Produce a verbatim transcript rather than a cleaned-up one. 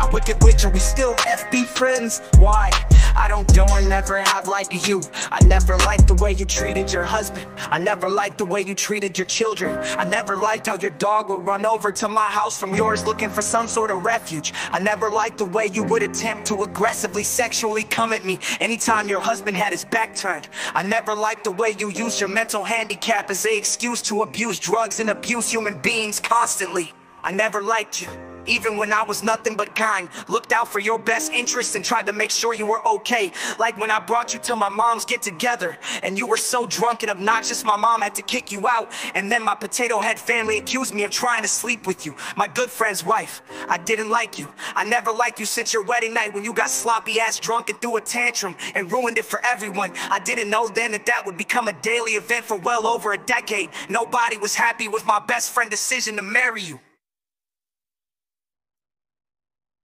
wicked witch, are we still F B friends? Why? I don't do or never have liked you. I never liked the way you treated your husband. I never liked the way you treated your children. I never liked how your dog would run over to my house from yours looking for some sort of refuge. I never liked the way you would attempt to aggressively sexually come at me anytime your husband had his back turned. I never liked the way you used your mental handicap as an excuse to abuse drugs and abuse human beings constantly. I never liked you, even when I was nothing but kind. Looked out for your best interests and tried to make sure you were okay. Like when I brought you to my mom's get together and you were so drunk and obnoxious my mom had to kick you out. And then my potato head family accused me of trying to sleep with you, my good friend's wife. I didn't like you. I never liked you since your wedding night when you got sloppy ass drunk and threw a tantrum and ruined it for everyone. I didn't know then that that would become a daily event for well over a decade. Nobody was happy with my best friend's decision to marry you.